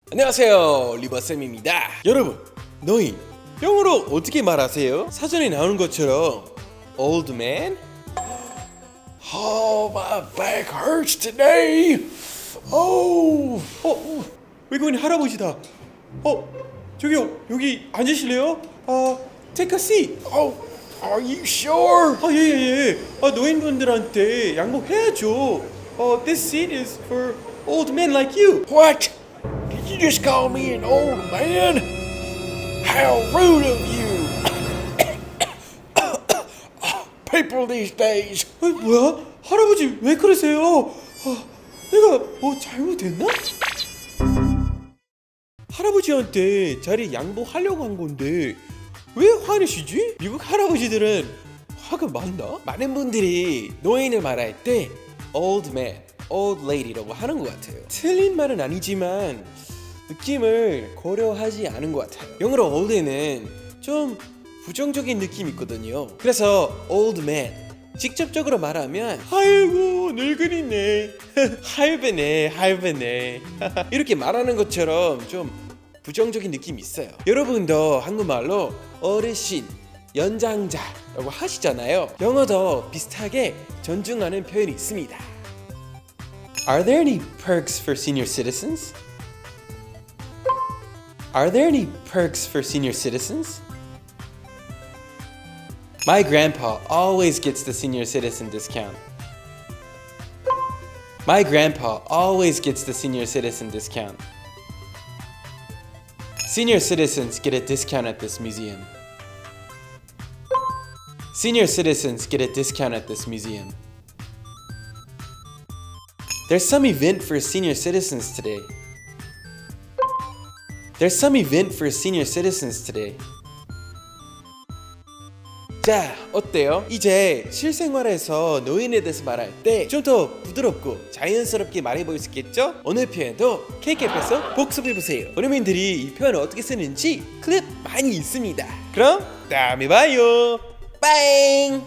안녕하세요, 리버쌤입니다. 여러분, 노인 영어로 어떻게 말하세요? 사전에 나오는 것처럼 old man? Oh, my back hurts today. 외국인 할아버지다. 저기요, 여기 앉으실래요? Take a seat. Oh, are you sure? 예. 노인분들한테 양보해야죠. This seat is for old men like you. What? Did you just call me an old man? How rude of you! People these days. 뭐야? 할아버지 왜 그러세요? 내가 뭐 잘못했나? 할아버지한테 자리 양보하려고 한 건데 왜 화내시지? 미국 할아버지들은 화가 많나? 많은 분들이 노인을 말할 때 old man, old lady라고 하는 것 같아요. 틀린 말은 아니지만 느낌을 고려하지 않은 것 같아요. 영어로 old는 좀 부정적인 느낌이 있거든요. 그래서 old man 직접적으로 말하면 아이고 늙은이네 할배네 이렇게 말하는 것처럼 좀 부정적인 느낌이 있어요. 여러분도 한국말로 어르신, 연장자라고 하시잖아요. 영어도 비슷하게 존중하는 표현이 있습니다. Are there any perks for senior citizens? Are there any perks for senior citizens? My grandpa always gets the senior citizen discount. My grandpa always gets the senior citizen discount. Senior citizens get a discount at this museum. Senior citizens get a discount at this museum. There's some event for senior citizens today. There's some event for senior citizens today. 자, 어때요? 이제 실생활에서 노인에 대해서 말할 때 좀 더 부드럽고 자연스럽게 말해볼 수 있겠죠? 오늘 표현도 KK앱에서 복습해보세요. 원어민들이 이 표현을 어떻게 쓰는지 클립 많이 있습니다. 그럼 다음에 봐요. 빠잉!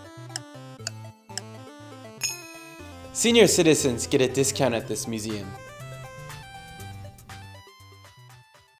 Senior citizens get a discount at this museum.